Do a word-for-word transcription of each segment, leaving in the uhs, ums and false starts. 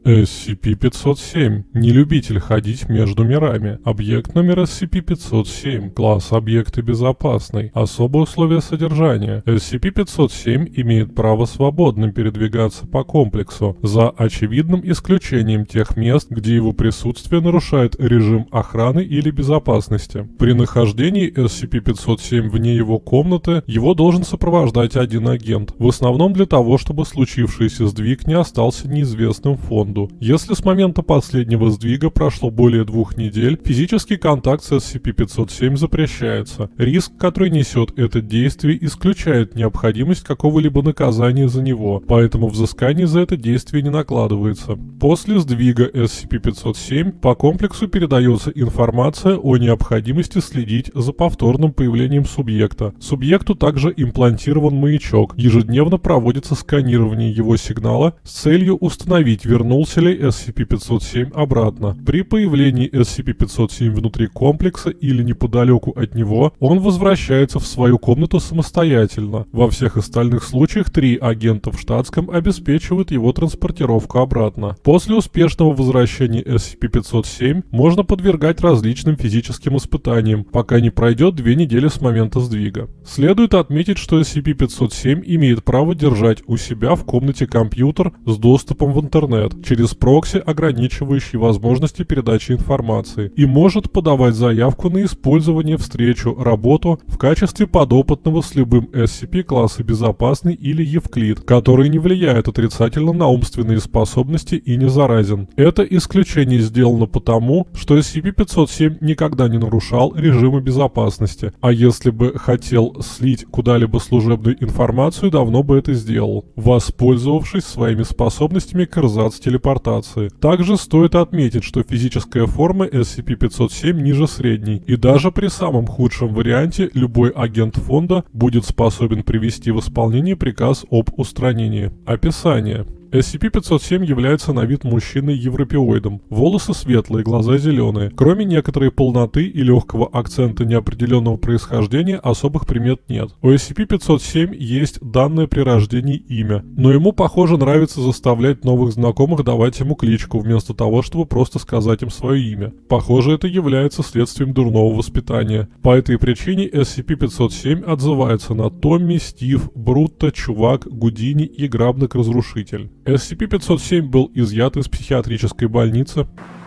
эс си пи пятьсот семь. Не любитель ходить между мирами. Объект номер эс си пи пятьсот семь. Класс объекта безопасный. Особые условия содержания. эс си пи пятьсот семь имеет право свободно передвигаться по комплексу, за очевидным исключением тех мест, где его присутствие нарушает режим охраны или безопасности. При нахождении эс си пи пятьсот семь вне его комнаты, его должен сопровождать один агент, в основном для того, чтобы случившийся сдвиг не остался неизвестным фонду. Если с момента последнего сдвига прошло более двух недель, физический контакт с эс си пи пятьсот семь запрещается. Риск, который несет это действие, исключает необходимость какого-либо наказания за него, поэтому взыскание за это действие не накладывается. После сдвига эс си пи пятьсот семь по комплексу передается информация о необходимости следить за повторным появлением субъекта. Субъекту также имплантирован маячок. Ежедневно проводится сканирование его сигнала с целью установить, вернулся ли эс си пи пятьсот семь обратно. При появлении эс си пи пятьсот семь внутри комплекса или неподалеку от него, он возвращается в свою комнату самостоятельно. Во всех остальных случаях три агента в штатском обеспечивают его транспортировку обратно. После успешного возвращения эс си пи пятьсот семь можно подвергать различным физическим испытаниям, пока не пройдет две недели с момента сдвига. Следует отметить, что эс си пи пятьсот семь имеет право держать у себя в комнате компьютер с доступом в интернет через прокси, ограничивающий возможности передачи информации, и может подавать заявку на использование, встречу, работу в качестве подопытного с любым эс си пи класса безопасный или Евклид, который не влияет отрицательно на умственные способности и не заразен. Это исключение сделано потому, что эс си пи пятьсот семь никогда не нарушал режима безопасности, а если бы хотел слить куда-либо служебную информацию, давно бы это сделал, воспользовавшись своими способностями к эрзац-телепортации. Также стоит отметить, что физическая форма эс си пи пятьсот семь ниже средней, и даже при самом худшем варианте любой агент фонда будет способен привести в исполнение приказ об устранении. Описание. эс си пи пятьсот семь является на вид мужчиной-европеоидом. Волосы светлые, глаза зеленые. Кроме некоторой полноты и легкого акцента неопределенного происхождения, особых примет нет. У эс си пи пятьсот семь есть данное при рождении имя, но ему, похоже, нравится заставлять новых знакомых давать ему кличку, вместо того, чтобы просто сказать им свое имя. Похоже, это является следствием дурного воспитания. По этой причине эс си пи пятьсот семь отзывается на Томми, Стив, Брутто, Чувак, Гудини и Грабник-разрушитель. эс си пи пятьсот семь был изъят из психиатрической больницы,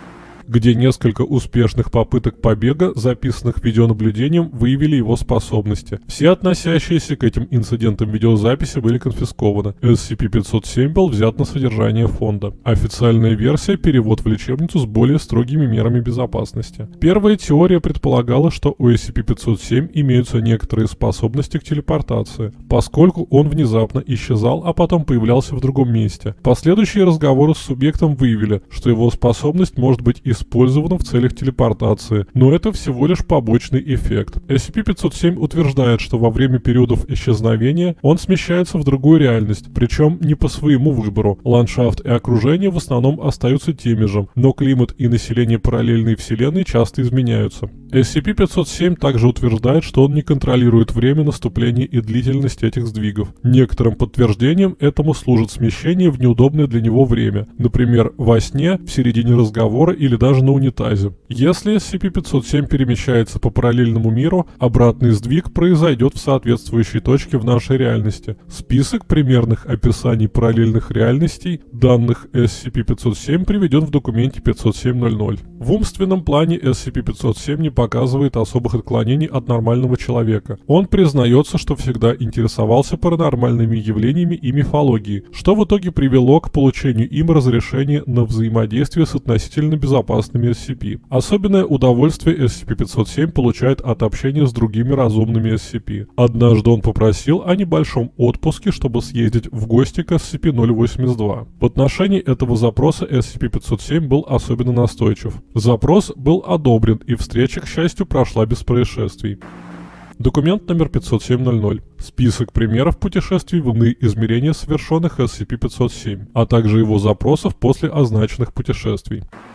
где несколько успешных попыток побега, записанных видеонаблюдением, выявили его способности. Все относящиеся к этим инцидентам видеозаписи были конфискованы. эс си пи пятьсот семь был взят на содержание фонда. Официальная версия – перевод в лечебницу с более строгими мерами безопасности. Первая теория предполагала, что у эс си пи пятьсот семь имеются некоторые способности к телепортации, поскольку он внезапно исчезал, а потом появлялся в другом месте. Последующие разговоры с субъектом выявили, что его способность может быть использовано в целях телепортации, но это всего лишь побочный эффект. эс си пи пятьсот семь утверждает, что во время периодов исчезновения он смещается в другую реальность, причем не по своему выбору. Ландшафт и окружение в основном остаются теми же, но климат и население параллельной вселенной часто изменяются. эс си пи пятьсот семь также утверждает, что он не контролирует время наступления и длительность этих сдвигов. Некоторым подтверждением этому служит смещение в неудобное для него время, например, во сне, в середине разговора или даже на унитазе. Если эс си пи пятьсот семь перемещается по параллельному миру, обратный сдвиг произойдет в соответствующей точке в нашей реальности. Список примерных описаний параллельных реальностей данных эс си пи пятьсот семь приведен в документе пятьсот семь ноль ноль. В умственном плане эс си пи пятьсот семь не показывает особых отклонений от нормального человека. Он признается, что всегда интересовался паранормальными явлениями и мифологией, что в итоге привело к получению им разрешения на взаимодействие с относительно безопасными эс си пи. Особенное удовольствие эс си пи пятьсот семь получает от общения с другими разумными эс си пи. Однажды он попросил о небольшом отпуске, чтобы съездить в гости к эс си пи ноль восемьдесят два. В отношении этого запроса эс си пи пятьсот семь был особенно настойчив. Запрос был одобрен, и встреча, к счастью, прошла без происшествий. Документ номер пятьсот семь ноль ноль. Список примеров путешествий в иные измерения, совершенных эс си пи пятьсот семь, а также его запросов после означенных путешествий.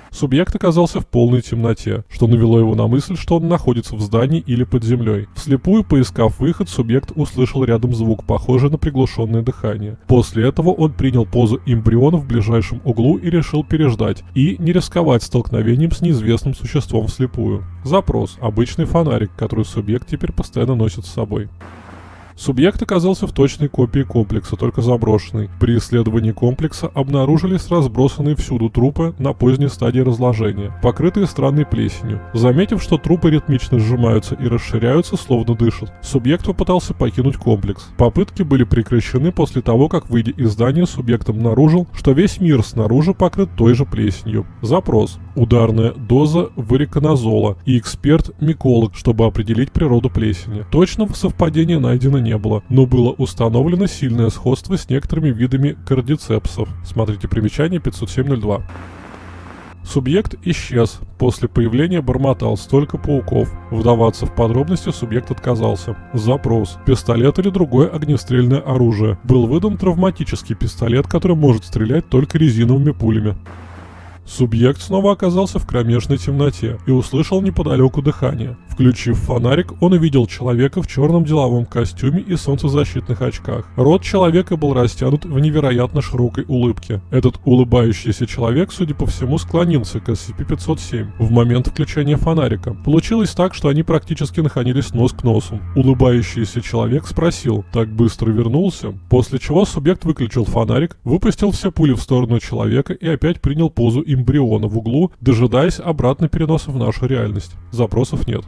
Субъект оказался в полной темноте, что навело его на мысль, что он находится в здании или под землей. Вслепую поискав выход, субъект услышал рядом звук, похожий на приглушенное дыхание. После этого он принял позу эмбриона в ближайшем углу и решил переждать, и не рисковать столкновением с неизвестным существом вслепую. Запрос. Обычный фонарик, который субъект теперь постоянно носит с собой. Субъект оказался в точной копии комплекса, только заброшенный. При исследовании комплекса обнаружились разбросанные всюду трупы на поздней стадии разложения, покрытые странной плесенью. Заметив, что трупы ритмично сжимаются и расширяются, словно дышат, субъект попытался покинуть комплекс. Попытки были прекращены после того, как, выйдя из здания, субъект обнаружил, что весь мир снаружи покрыт той же плесенью. Запрос. Ударная доза вариконазола и эксперт-миколог, чтобы определить природу плесени. Точного совпадения найдено не было, но было установлено сильное сходство с некоторыми видами кардицепсов. Смотрите примечание пятьсот семь ноль два. Субъект исчез. После появления бормотал столько пауков. Вдаваться в подробности субъект отказался. Запрос. Пистолет или другое огнестрельное оружие. Был выдан травматический пистолет, который может стрелять только резиновыми пулями. Субъект снова оказался в кромешной темноте и услышал неподалеку дыхание. Включив фонарик, он увидел человека в черном деловом костюме и солнцезащитных очках. Рот человека был растянут в невероятно широкой улыбке. Этот улыбающийся человек, судя по всему, склонился к эс си пи пятьсот семь в момент включения фонарика. Получилось так, что они практически находились нос к носу. Улыбающийся человек спросил: «Так быстро вернулся?», после чего субъект выключил фонарик, выпустил все пули в сторону человека и опять принял позу эмбриона в углу, дожидаясь обратно переноса в нашу реальность. Запросов нет.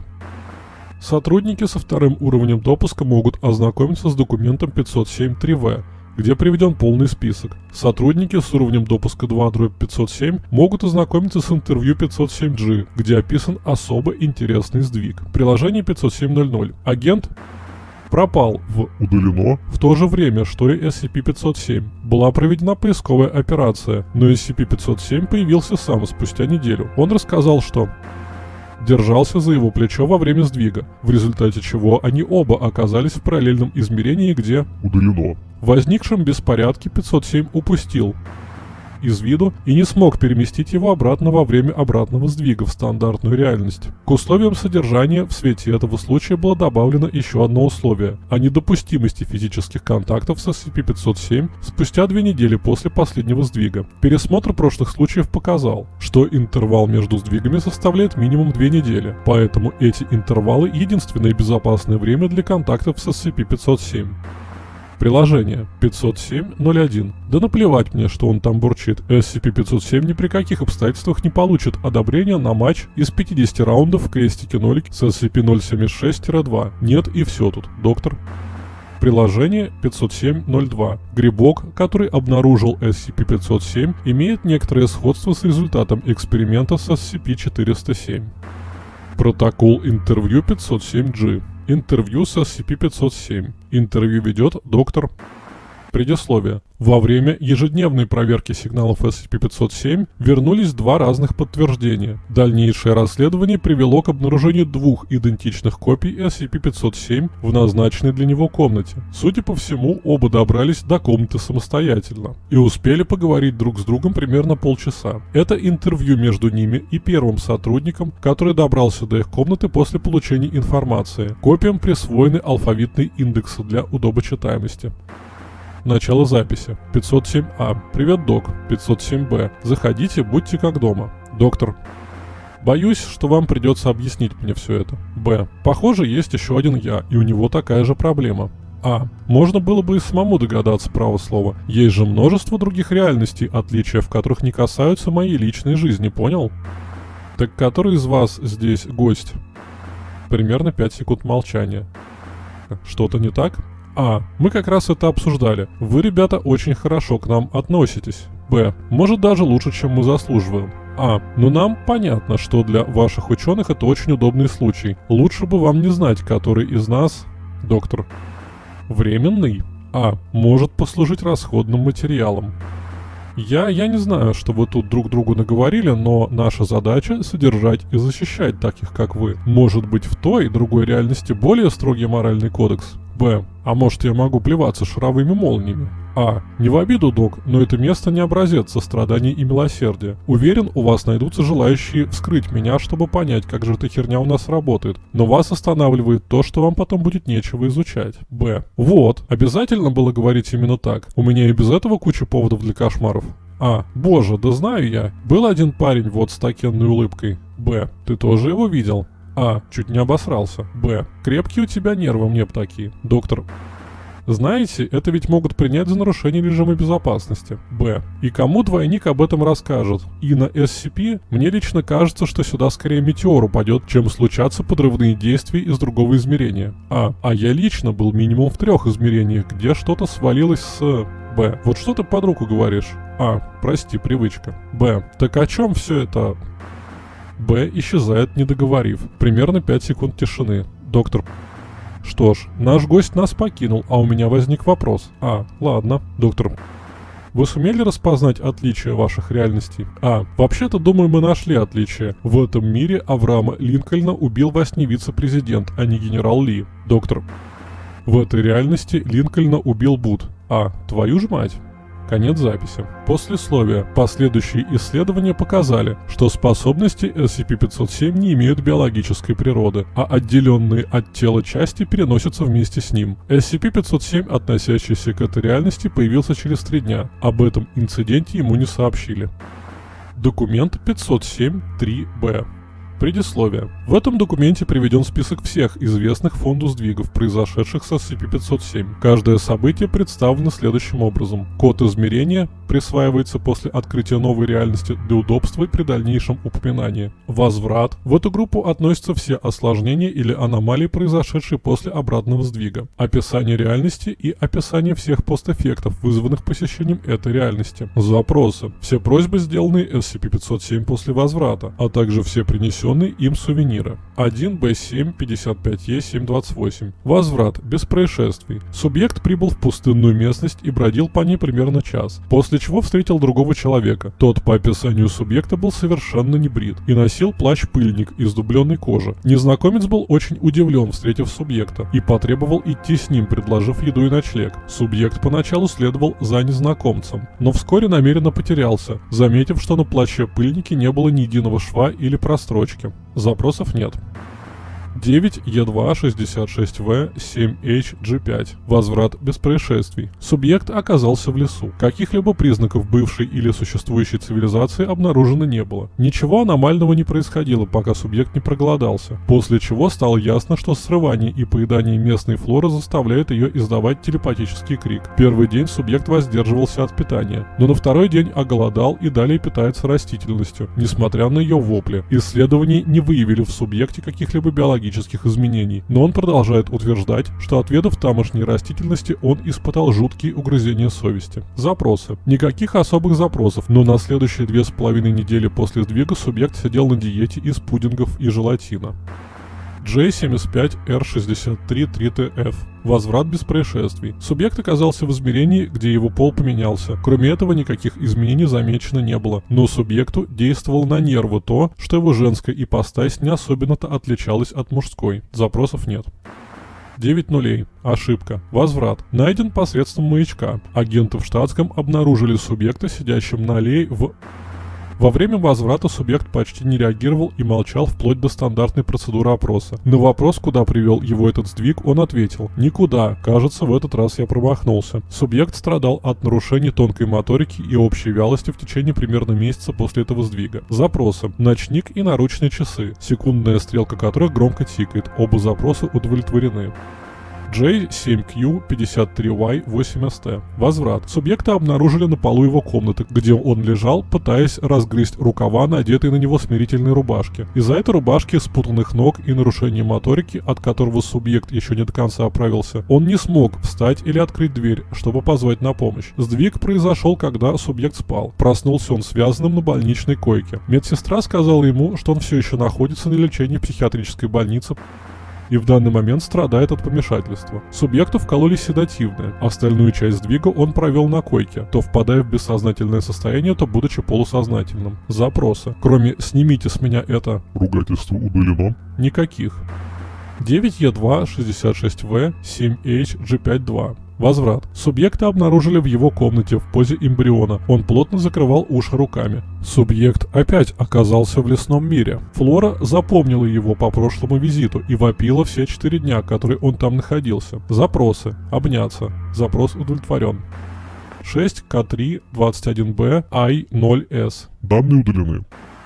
Сотрудники со вторым уровнем допуска могут ознакомиться с документом пятьсот семь три вэ, где приведен полный список. Сотрудники с уровнем допуска два дробь пятьсот семь могут ознакомиться с интервью пятьсот семь джи, где описан особо интересный сдвиг. Приложение пятьсот семь ноль ноль. Агент пропал в удалено в то же время, что и эс си пи пятьсот семь. Была проведена поисковая операция, но эс си пи пятьсот семь появился сам спустя неделю. Он рассказал, что держался за его плечо во время сдвига, в результате чего они оба оказались в параллельном измерении, где удалено. В возникшем беспорядке пятьсот семь упустил из виду и не смог переместить его обратно во время обратного сдвига в стандартную реальность. К условиям содержания в свете этого случая было добавлено еще одно условие о недопустимости физических контактов с эс си пи пятьсот семь спустя две недели после последнего сдвига. Пересмотр прошлых случаев показал, что интервал между сдвигами составляет минимум две недели, поэтому эти интервалы единственное безопасное время для контактов с эс си пи пятьсот семь. Приложение пятьсот семь ноль один. Да наплевать мне, что он там бурчит. эс си пи пятьсот семь ни при каких обстоятельствах не получит одобрения на матч из пятидесяти раундов в крестике нолики с эс си пи ноль семьдесят шесть два. Нет, и все тут, доктор. Приложение пятьсот семь ноль два. Грибок, который обнаружил эс си пи пятьсот семь, имеет некоторое сходство с результатом эксперимента с эс си пи четыреста семь. Протокол интервью пятьсот семь джи. Интервью с эс си пи пятьсот семь. Интервью ведет доктор. Предисловие. Во время ежедневной проверки сигналов эс си пи пятьсот семь вернулись два разных подтверждения. Дальнейшее расследование привело к обнаружению двух идентичных копий эс си пи пятьсот семь в назначенной для него комнате. Судя по всему, оба добрались до комнаты самостоятельно и успели поговорить друг с другом примерно полчаса. Это интервью между ними и первым сотрудником, который добрался до их комнаты после получения информации. Копиям присвоены алфавитные индексы для удобочитаемости. Начало записи. пятьсот семь а. Привет, док. пятьсот семь бэ. Заходите, будьте как дома. Доктор. Боюсь, что вам придется объяснить мне все это. Б. Похоже, есть еще один я, и у него такая же проблема. А. Можно было бы и самому догадаться, право слово. Есть же множество других реальностей, отличия в которых не касаются моей личной жизни, понял? Так который из вас здесь гость? Примерно пять секунд молчания. Что-то не так? А. Мы как раз это обсуждали. Вы, ребята, очень хорошо к нам относитесь. Б. Может, даже лучше, чем мы заслуживаем. А. Но нам понятно, что для ваших ученых это очень удобный случай. Лучше бы вам не знать, который из нас... Доктор. Временный. А. Может послужить расходным материалом. Я, я не знаю, что вы тут друг другу наговорили, но наша задача — содержать и защищать таких, как вы. Может быть, в той и другой реальности более строгий моральный кодекс? Б. А может, я могу плеваться шаровыми молниями? А. Не в обиду, док, но это место не образец сострадания и милосердия. Уверен, у вас найдутся желающие вскрыть меня, чтобы понять, как же эта херня у нас работает. Но вас останавливает то, что вам потом будет нечего изучать. Б. Вот. Обязательно было говорить именно так. У меня и без этого куча поводов для кошмаров. А. Боже, да знаю я. Был один парень вот с такенной улыбкой. Б. Ты тоже его видел? А. Чуть не обосрался. Б. Крепкие у тебя нервы, мне б такие. Доктор. Знаете, это ведь могут принять за нарушение режима безопасности. Б. И кому двойник об этом расскажет? И на эс си пи? Мне лично кажется, что сюда скорее метеор упадет, чем случатся подрывные действия из другого измерения. А. А я лично был минимум в трех измерениях, где что-то свалилось с... Б. Вот что ты под руку говоришь? А. Прости, привычка. Б. Так о чем все это? Б. Исчезает, не договорив. Примерно пять секунд тишины. Доктор. Что ж, наш гость нас покинул, а у меня возник вопрос. А, ладно, доктор. Вы сумели распознать отличия ваших реальностей? А, вообще-то, думаю, мы нашли отличия. В этом мире Авраама Линкольна убил во сне вице-президент, а не генерал Ли. Доктор. В этой реальности Линкольна убил Буд. А, твою ж мать. Конец записи. Послесловие. Последующие исследования показали, что способности эс си пи пятьсот семь не имеют биологической природы, а отделенные от тела части переносятся вместе с ним. эс си пи пятьсот семь, относящийся к этой реальности, появился через три дня. Об этом инциденте ему не сообщили. Документ пятьсот семь три бэ. Предисловие. В этом документе приведен список всех известных фонду сдвигов, произошедших с эс си пи пятьсот семь. Каждое событие представлено следующим образом. Код измерения присваивается после открытия новой реальности для удобства при дальнейшем упоминании. Возврат. В эту группу относятся все осложнения или аномалии, произошедшие после обратного сдвига. Описание реальности и описание всех постэффектов, вызванных посещением этой реальности. Запросы. Все просьбы, сделанные эс си пи пятьсот семь после возврата, а также все принесенные им сувениры. один бэ семь пятьдесят пять е семь двадцать восемь. Возврат. Без происшествий. Субъект прибыл в пустынную местность и бродил по ней примерно час, после чего встретил другого человека. Тот, по описанию субъекта, был совершенно не брит и носил плащ-пыльник из дубленной кожи. Незнакомец был очень удивлен, встретив субъекта, и потребовал идти с ним, предложив еду и ночлег. Субъект поначалу следовал за незнакомцем, но вскоре намеренно потерялся, заметив, что на плаще-пыльнике не было ни единого шва или прострочки. Запросов нет. девять е два шестьдесят шесть вэ семь эйч джи пять. Возврат без происшествий. Субъект оказался в лесу. Каких-либо признаков бывшей или существующей цивилизации обнаружено не было. Ничего аномального не происходило, пока субъект не проголодался. После чего стало ясно, что срывание и поедание местной флоры заставляет ее издавать телепатический крик. Первый день субъект воздерживался от питания, но на второй день оголодал и далее питается растительностью, несмотря на ее вопли. Исследования не выявили в субъекте каких-либо биологических изменений, но он продолжает утверждать, что отведав тамошней растительности, он испытал жуткие угрызения совести. Запросы. Никаких особых запросов, но на следующие две с половиной недели после сдвига субъект сидел на диете из пудингов и желатина. джей семьдесят пять эр шестьдесят три три тэ эф. Возврат без происшествий. Субъект оказался в измерении, где его пол поменялся. Кроме этого, никаких изменений замечено не было. Но субъекту действовало на нервы то, что его женская ипостась не особенно-то отличалась от мужской. Запросов нет. девять нулей. Ошибка. Возврат. Найден посредством маячка. Агенты в штатском обнаружили субъекта, сидящим на аллее в... Во время возврата субъект почти не реагировал и молчал вплоть до стандартной процедуры опроса. На вопрос, куда привел его этот сдвиг, он ответил: «Никуда. Кажется, в этот раз я промахнулся». Субъект страдал от нарушений тонкой моторики и общей вялости в течение примерно месяца после этого сдвига. Запросы. Ночник и наручные часы, секундная стрелка которых громко тикает. Оба запроса удовлетворены. джей семь кью пятьдесят три вай восемь эс тэ. Возврат. Субъекта обнаружили на полу его комнаты, где он лежал, пытаясь разгрызть рукава, надетые на него смирительной рубашки. Из-за этой рубашки, спутанных ног и нарушения моторики, от которого субъект еще не до конца оправился, он не смог встать или открыть дверь, чтобы позвать на помощь. Сдвиг произошел, когда субъект спал. Проснулся он связанным на больничной койке. Медсестра сказала ему, что он все еще находится на лечении в психиатрической больнице и в данный момент страдает от помешательства. Субъекту вкололи седативное. Остальную часть сдвига он провел на койке, то впадая в бессознательное состояние, то будучи полусознательным. Запросы. Кроме «снимите с меня это» ругательство удалено. Никаких. девять е два шестьдесят шесть вэ семь эйч джи пять два. Возврат. Субъекта обнаружили в его комнате в позе эмбриона. Он плотно закрывал уши руками. Субъект опять оказался в лесном мире. Флора запомнила его по прошлому визиту и вопила все четыре дня, которые он там находился. Запросы. Обняться. Запрос удовлетворен. шесть К три двадцать один Б Ай ноль С. Данные удалены.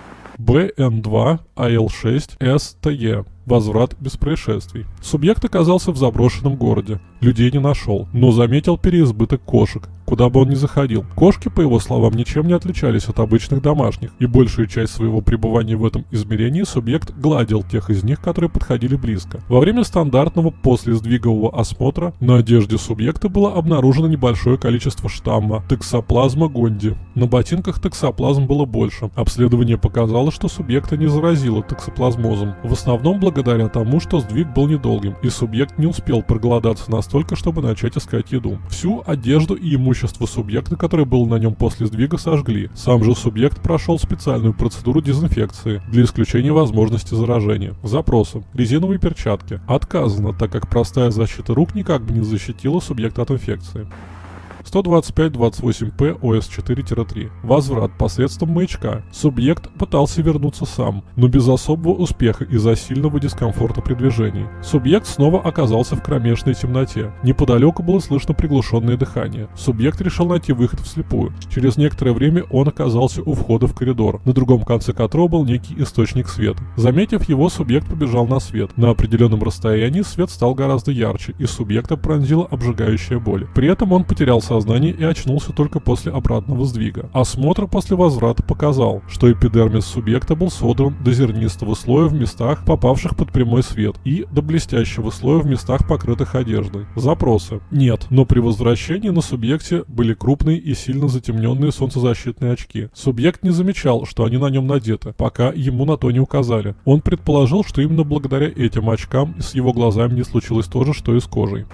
Б Н два А Л шесть С Т Е. Возврат без происшествий. Субъект оказался в заброшенном городе. Людей не нашел, но заметил переизбыток кошек, куда бы он ни заходил. Кошки, по его словам, ничем не отличались от обычных домашних, и большую часть своего пребывания в этом измерении субъект гладил тех из них, которые подходили близко. Во время стандартного послесдвигового осмотра на одежде субъекта было обнаружено небольшое количество штамма токсоплазма гонди. На ботинках токсоплазм было больше. Обследование показало, что субъекта не заразило токсоплазмозом. В основном благодаря тому, что сдвиг был недолгим, и субъект не успел проголодаться настолько, чтобы начать искать еду. Всю одежду и имущество субъекта, которое было на нем после сдвига, сожгли. Сам же субъект прошел специальную процедуру дезинфекции для исключения возможности заражения. Запросы. Резиновые перчатки. Отказано, так как простая защита рук никак бы не защитила субъекта от инфекции. сто двадцать пять двадцать восемь П О С четыре три. Возврат посредством маячка. Субъект пытался вернуться сам, но без особого успеха из-за сильного дискомфорта при движении. Субъект снова оказался в кромешной темноте. Неподалеку было слышно приглушенное дыхание. Субъект решил найти выход вслепую. Через некоторое время он оказался у входа в коридор, на другом конце которого был некий источник света. Заметив его, субъект побежал на свет. На определенном расстоянии свет стал гораздо ярче, и субъекта пронзила обжигающая боль. При этом он потерял сознание сознание и очнулся только после обратного сдвига. Осмотр после возврата показал, что эпидермис субъекта был содран до зернистого слоя в местах, попавших под прямой свет, и до блестящего слоя в местах, покрытых одеждой. Запросы. Нет, но при возвращении на субъекте были крупные и сильно затемненные солнцезащитные очки. Субъект не замечал, что они на нем надеты, пока ему на то не указали. Он предположил, что именно благодаря этим очкам с его глазами не случилось то же, что и с кожей.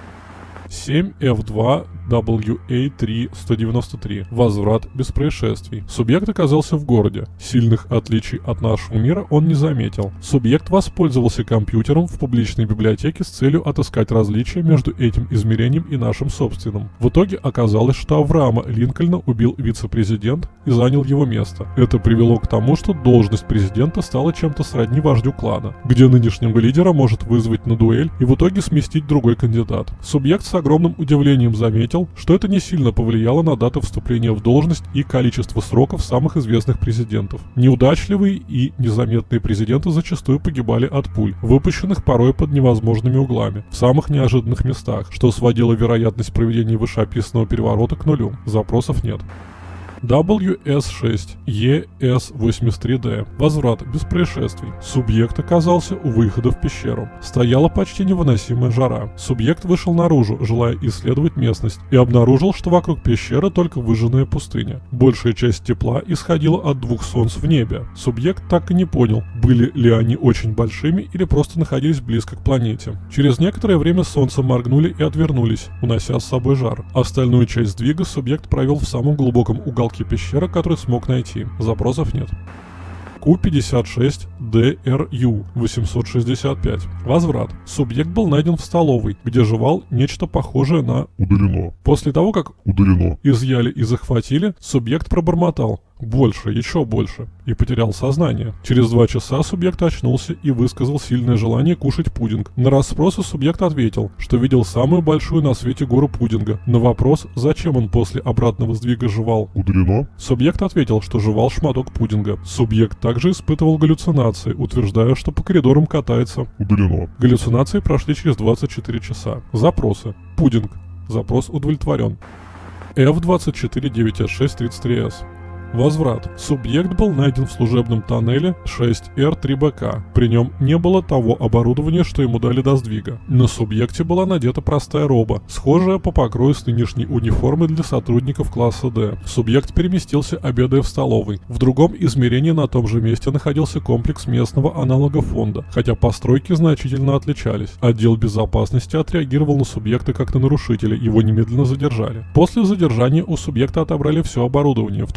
семь Ф два W A три сто девяносто три. Возврат без происшествий. Субъект оказался в городе. Сильных отличий от нашего мира он не заметил. Субъект воспользовался компьютером в публичной библиотеке с целью отыскать различия между этим измерением и нашим собственным. В итоге оказалось, что Авраама Линкольна убил вице-президент и занял его место. Это привело к тому, что должность президента стала чем-то сродни вождю клана, где нынешнего лидера может вызвать на дуэль и в итоге сместить другой кандидат. Субъект с огромным удивлением заметил, что это не сильно повлияло на дату вступления в должность и количество сроков самых известных президентов. Неудачливые и незаметные президенты зачастую погибали от пуль, выпущенных порой под невозможными углами, в самых неожиданных местах, что сводило вероятность проведения вышеописанного переворота к нулю. Запросов нет. W S шесть E S восемьдесят три D. Возврат без происшествий. Субъект оказался у выхода в пещеру. Стояла почти невыносимая жара. Субъект вышел наружу, желая исследовать местность, и обнаружил, что вокруг пещеры только выжженная пустыня. Большая часть тепла исходила от двух солнц в небе. Субъект так и не понял, были ли они очень большими или просто находились близко к планете. Через некоторое время солнца моргнули и отвернулись, унося с собой жар. Остальную часть сдвига субъект провел в самом глубоком уголке пещеры, который смог найти. Запросов нет. Q пятьдесят шесть Д Р Ю восемьсот шестьдесят пять. Возврат. Субъект был найден в столовой, где жевал нечто похожее на удалено. После того, как удалено изъяли и захватили, субъект пробормотал «больше, еще больше» и потерял сознание. Через два часа субъект очнулся и высказал сильное желание кушать пудинг. На расспросы субъект ответил, что видел самую большую на свете гору пудинга. На вопрос, зачем он после обратного сдвига жевал удалено, субъект ответил, что жевал шматок пудинга. Субъект также испытывал галлюцинации, утверждая, что по коридорам катается. Удалено. Галлюцинации прошли через двадцать четыре часа. Запросы. Пудинг. Запрос удовлетворен. F двадцать четыре девять эс шесть тридцать три эс. Возврат. Субъект был найден в служебном тоннеле шесть Р три Б К. При нем не было того оборудования, что ему дали до сдвига. На субъекте была надета простая роба, схожая по покрою с нынешней униформой для сотрудников класса Д. Субъект переместился, обедая в столовой. В другом измерении на том же месте находился комплекс местного аналога фонда, хотя постройки значительно отличались. Отдел безопасности отреагировал на субъекта как на нарушителя, его немедленно задержали. После задержания у субъекта отобрали все оборудование, в том числе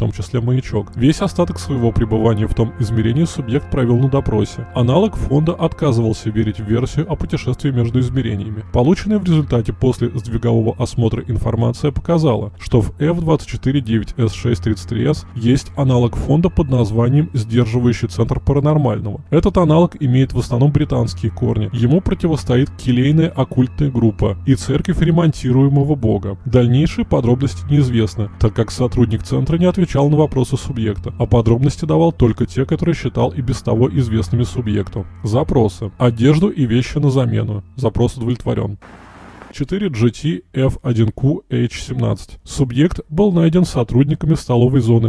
маячок. Весь остаток своего пребывания в том измерении субъект провел на допросе. Аналог фонда отказывался верить в версию о путешествии между измерениями. Полученная в результате после сдвигового осмотра информация показала, что в эф двадцать четыре девять эс шесть тридцать три эс есть аналог фонда под названием «Сдерживающий центр паранормального». Этот аналог имеет в основном британские корни. Ему противостоит келейная оккультная группа и церковь ремонтируемого бога. Дальнейшие подробности неизвестны, так как сотрудник центра не отвечал на вопросы субъекта, а подробности давал только те, которые считал и без того известными субъекту. Запросы. Одежду и вещи на замену. Запрос удовлетворен. четыре джи ти эф один кью эйч семнадцать. Субъект был найден сотрудниками столовой зоны.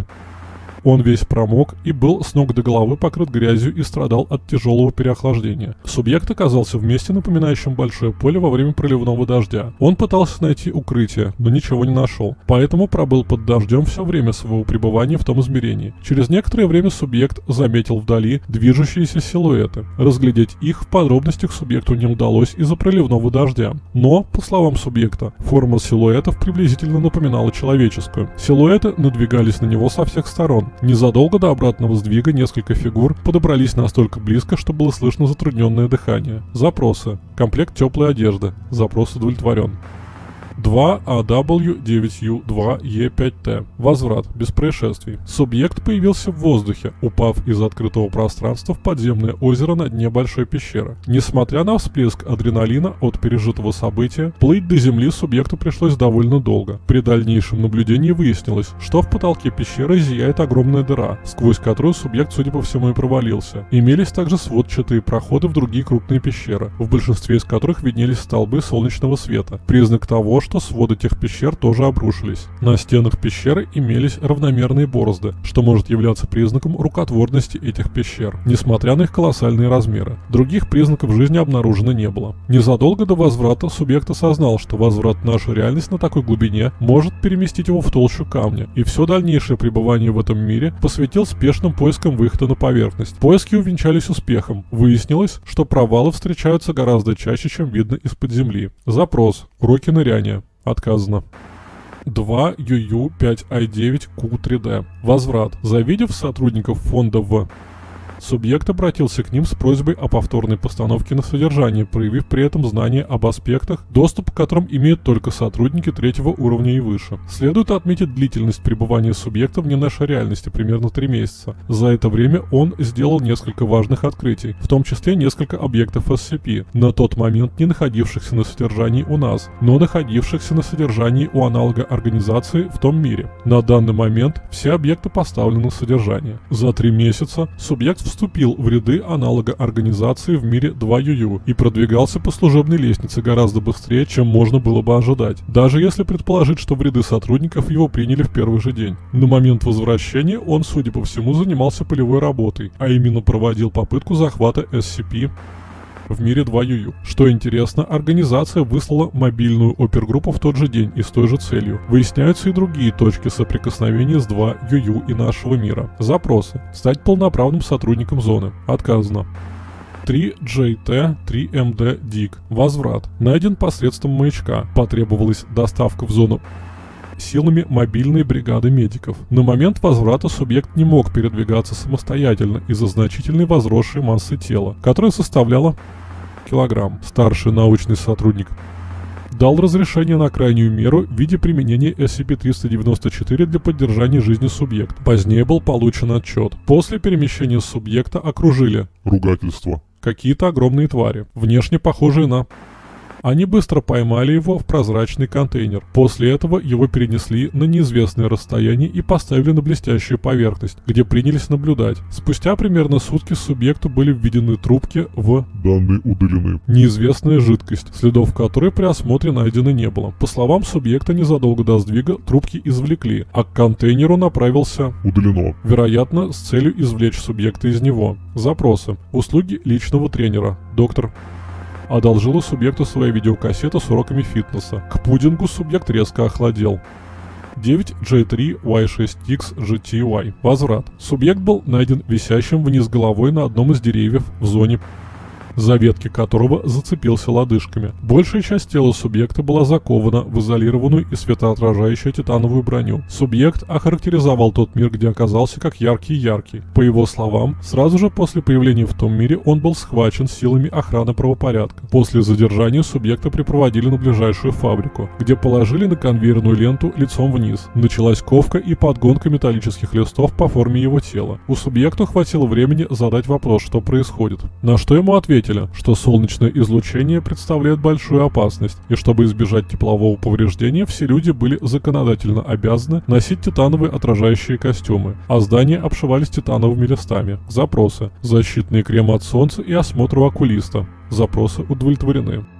Он весь промок и был с ног до головы покрыт грязью и страдал от тяжелого переохлаждения. Субъект оказался в месте, напоминающем большое поле во время проливного дождя. Он пытался найти укрытие, но ничего не нашел, поэтому пробыл под дождем все время своего пребывания в том измерении. Через некоторое время субъект заметил вдали движущиеся силуэты. Разглядеть их в подробностях субъекту не удалось из-за проливного дождя. Но, по словам субъекта, форма силуэтов приблизительно напоминала человеческую. Силуэты надвигались на него со всех сторон. Незадолго до обратного сдвига несколько фигур подобрались настолько близко, что было слышно затрудненное дыхание. Запросы. Комплект теплой одежды. Запрос удовлетворен. два а дабл ю девять ю два е пять тэ. Возврат. Без происшествий. Субъект появился в воздухе, упав из открытого пространства в подземное озеро на дне большой пещеры. Несмотря на всплеск адреналина от пережитого события, плыть до земли субъекту пришлось довольно долго. При дальнейшем наблюдении выяснилось, что в потолке пещеры зияет огромная дыра, сквозь которую субъект, судя по всему, и провалился. Имелись также сводчатые проходы в другие крупные пещеры, в большинстве из которых виднелись столбы солнечного света. Признак того, что своды тех пещер тоже обрушились. На стенах пещеры имелись равномерные борозды, что может являться признаком рукотворности этих пещер, несмотря на их колоссальные размеры. Других признаков жизни обнаружено не было. Незадолго до возврата субъект осознал, что возврат в нашу реальность на такой глубине может переместить его в толщу камня, и все дальнейшее пребывание в этом мире посвятил спешным поискам выхода на поверхность. Поиски увенчались успехом. Выяснилось, что провалы встречаются гораздо чаще, чем видно из-под земли. Запрос. Уроки ныряния. Отказано. два ю ю пять ай девять кью три дэ. Возврат. Завидев сотрудников фонда в... Субъект обратился к ним с просьбой о повторной постановке на содержание, проявив при этом знание об аспектах, доступ к которым имеют только сотрудники третьего уровня и выше. Следует отметить длительность пребывания субъекта вне нашей реальности, примерно три месяца. За это время он сделал несколько важных открытий, в том числе несколько объектов эс си пи, на тот момент не находившихся на содержании у нас, но находившихся на содержании у аналога организации в том мире. На данный момент все объекты поставлены на содержание. За три месяца субъект вступил в ряды аналога организации в мире два ю ю и продвигался по служебной лестнице гораздо быстрее, чем можно было бы ожидать, даже если предположить, что в ряды сотрудников его приняли в первый же день. На момент возвращения он, судя по всему, занимался полевой работой, а именно проводил попытку захвата эс си пи в мире два ю ю. Что интересно, организация выслала мобильную опергруппу в тот же день и с той же целью. Выясняются и другие точки соприкосновения с два ю ю и нашего мира. Запросы. Стать полноправным сотрудником зоны. Отказано. три джей тэ три эм дэ дик. Возврат. Найден посредством маячка. Потребовалась доставка в зону силами мобильной бригады медиков. На момент возврата субъект не мог передвигаться самостоятельно из-за значительной возросшей массы тела, которая составляла килограмм. Старший научный сотрудник дал разрешение на крайнюю меру в виде применения эс си пи триста девяносто четыре для поддержания жизни субъекта. Позднее был получен отчет. После перемещения субъекта окружили ругательство. Какие-то огромные твари, внешне похожие на... Они быстро поймали его в прозрачный контейнер. После этого его перенесли на неизвестное расстояние и поставили на блестящую поверхность, где принялись наблюдать. Спустя примерно сутки субъекту были введены трубки в... Данные удалены. Неизвестная жидкость, следов которой при осмотре найдено не было. По словам субъекта, незадолго до сдвига трубки извлекли, а к контейнеру направился... Удалено. Вероятно, с целью извлечь субъекта из него. Запросы. Услуги личного тренера. Доктор... Одолжила субъекту свои видеокассеты с уроками фитнеса. К пудингу субъект резко охладел. девять джей три уай шесть икс джи ти уай. Возврат. Субъект был найден висящим вниз головой на одном из деревьев в зоне за ветки которого зацепился лодыжками. Большая часть тела субъекта была закована в изолированную и светоотражающую титановую броню. Субъект охарактеризовал тот мир, где оказался, как яркий-яркий. По его словам, сразу же после появления в том мире он был схвачен силами охраны правопорядка. После задержания субъекта припроводили на ближайшую фабрику, где положили на конвейерную ленту лицом вниз. Началась ковка и подгонка металлических листов по форме его тела. У субъекта хватило времени задать вопрос, что происходит. На что ему ответили, что солнечное излучение представляет большую опасность, и чтобы избежать теплового повреждения, все люди были законодательно обязаны носить титановые отражающие костюмы, а здания обшивались титановыми листами. Запросы: защитные кремы от солнца и осмотр у окулиста. Запросы удовлетворены.